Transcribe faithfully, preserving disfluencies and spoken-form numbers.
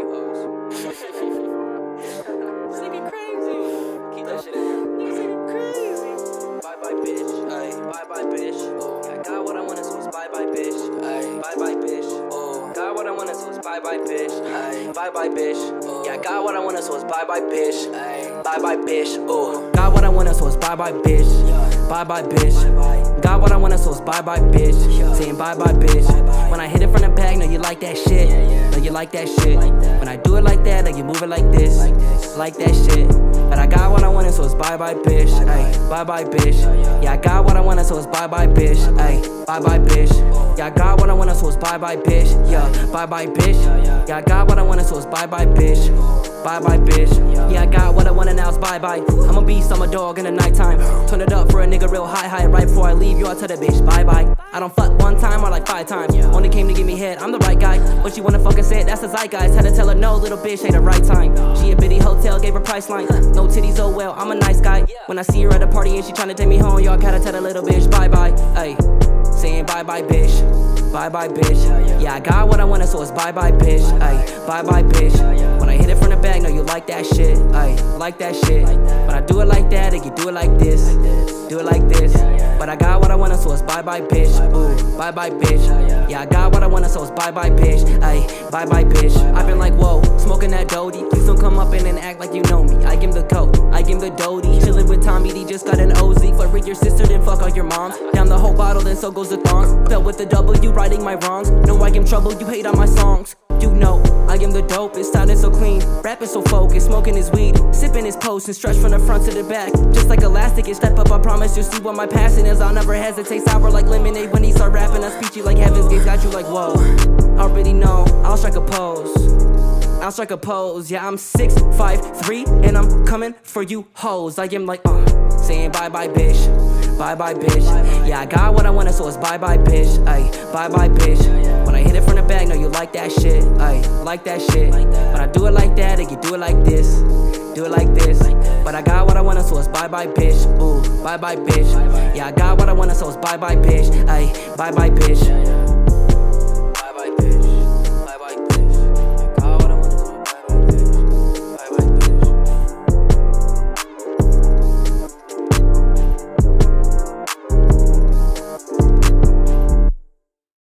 hoes. Nigga crazy. Keep that shit in. Nigga crazy. Bye bye bitch. Ay, bye bye bitch. I got what I wanted, so it's bye bye bitch. Ay, bye bye bitch. Oh, got what I wanted, so it's bye bye bitch. Ay, bye bye bitch. Yeah, I got what I wanted, so it's bye bye bitch. Ay, bye bye bitch. Oh, got what I wanted, so it's bye bye bitch. Bye bye bitch. Got what I wanted, so it's bye bye bitch. Saying bye bye bitch. When I hit it from the back, know you like that shit. Know you like that shit. When I do it like that, know you move it like this. Like that shit. But I got what I wanted, so it's bye bye bitch. Ay, bye bye bitch. Yeah, I got what I wanted, so it's bye bye bitch. Ay, bye bye bitch. Yeah, I got what I wanted, so it's bye bye bitch. Yeah, bye bye bitch. Yeah, I got what I wanted, so it's bye bye bitch. Bye bye bitch. Yeah, I got what I wanted, now it's bye bye. I'm a beast, I'm a dog in the nighttime. Turn it up for a nigga real high high. Right before I leave you, I tell that bitch bye bye. I don't fuck one time or like five times. Only came to give me head, I'm the right guy. What she wanna fucking say, that's the zeitgeist. Had to tell her no, little bitch, ain't the right time. She a bitty hotel, gave her price line. No titties, oh well, I'm a nice guy. When I see her at a party and she tryna take me home, y'all gotta tell that little bitch bye bye. Ay, saying bye bye bitch. Bye bye bitch. Yeah, I got what I wanted, so it's bye bye bitch. Ay, bye bye bitch. When I hit it from the back, know you like that shit. Ay, like that shit. When I do it like that, and you do it like this. Do it like this. But I got what I wanted, so it's bye bye bitch. Ooh, bye bye bitch. Yeah, I got what I wanted, so it's bye bye bitch. Ay, bye bye bitch. I've been like, whoa, smoking that Dodie. Please don't come up in and act like you know me. I give him the coat, I give him the Dodie. Chillin' with Tommy D, just got an O Z. Flirt with your sister, then fuck all your moms. Down the whole bottle, then so goes the thongs. Fell with the W, righting my wrongs. No, I am trouble, you hate on my songs. You know, I am the dopest, sounding so clean, rapping so focused, smoking his weed, sipping his post and stretch from the front to the back. Just like elastic, and step up, I promise you'll see what my passion is. I'll never hesitate, sour like lemonade when he start rapping. I speech you like heaven's gates, got you like whoa. I already know, I'll strike a pose. I'll strike a pose, yeah, I'm six five three, and I'm coming for you hoes. I am like, uh, saying bye bye bitch, bye bye bitch. Yeah, I got what I wanted, so it's bye bye bitch. Ay, bye bye bitch. When I hit it from the back, know you like that shit. Ay, like that shit. When I do it like that, and you do it like this. Do it like this. But I got what I wanted, so it's bye bye bitch. Ooh, bye bye bitch. Yeah, I got what I wanted, so it's bye bye bitch. Ay, bye bye bitch.